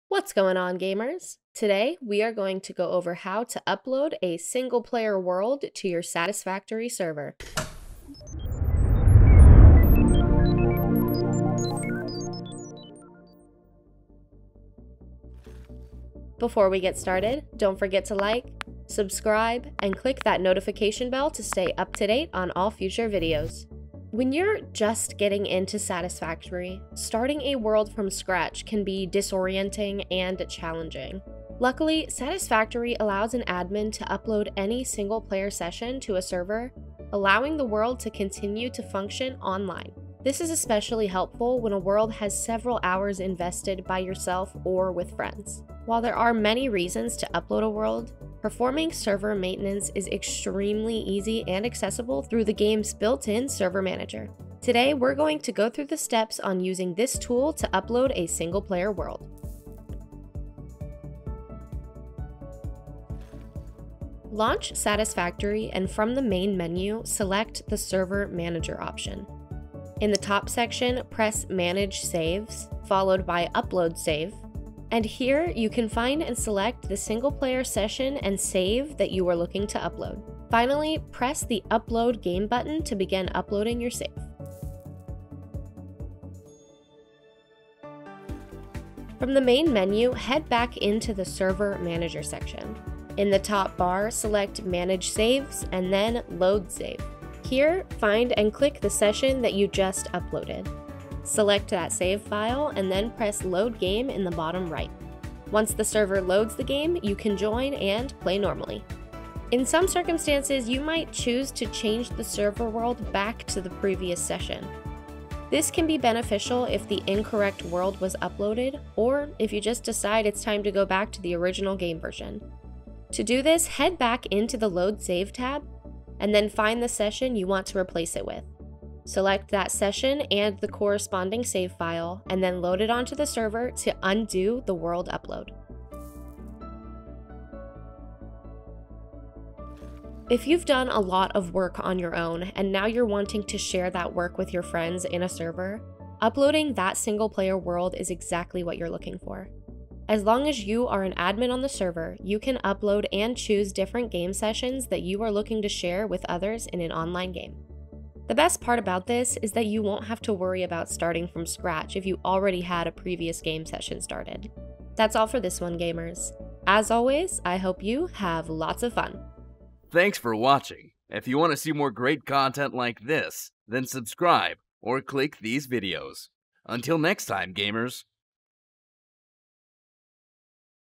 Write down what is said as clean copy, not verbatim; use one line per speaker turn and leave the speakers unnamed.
What's going on, gamers? Today, we are going to go over how to upload a single-player world to your Satisfactory server. Before we get started, don't forget to like, subscribe, and click that notification bell to stay up to date on all future videos. When you're just getting into Satisfactory, starting a world from scratch can be disorienting and challenging. Luckily, Satisfactory allows an admin to upload any single-player session to a server, allowing the world to continue to function online. This is especially helpful when a world has several hours invested by yourself or with friends. While there are many reasons to upload a world, performing server maintenance is extremely easy and accessible through the game's built-in server manager. Today, we're going to go through the steps on using this tool to upload a single-player world. Launch Satisfactory, and from the main menu, select the Server Manager option. In the top section, press Manage Saves, followed by Upload Save, and here you can find and select the single-player session and save that you are looking to upload. Finally, press the Upload Game button to begin uploading your save. From the main menu, head back into the Server Manager section. In the top bar, select Manage Saves and then Load Save. Here, find and click the session that you just uploaded. Select that save file and then press Load Game in the bottom right. Once the server loads the game, you can join and play normally. In some circumstances, you might choose to change the server world back to the previous session. This can be beneficial if the incorrect world was uploaded, or if you just decide it's time to go back to the original game version. To do this, head back into the Load Save tab, and then find the session you want to replace it with. Select that session and the corresponding save file, and then load it onto the server to undo the world upload. If you've done a lot of work on your own, and now you're wanting to share that work with your friends in a server, uploading that single-player world is exactly what you're looking for. As long as you are an admin on the server, you can upload and choose different game sessions that you are looking to share with others in an online game. The best part about this is that you won't have to worry about starting from scratch if you already had a previous game session started. That's all for this one, gamers. As always, I hope you have lots of fun.
Thanks for watching. If you want to see more great content like this, then subscribe or click these videos. Until next time, gamers.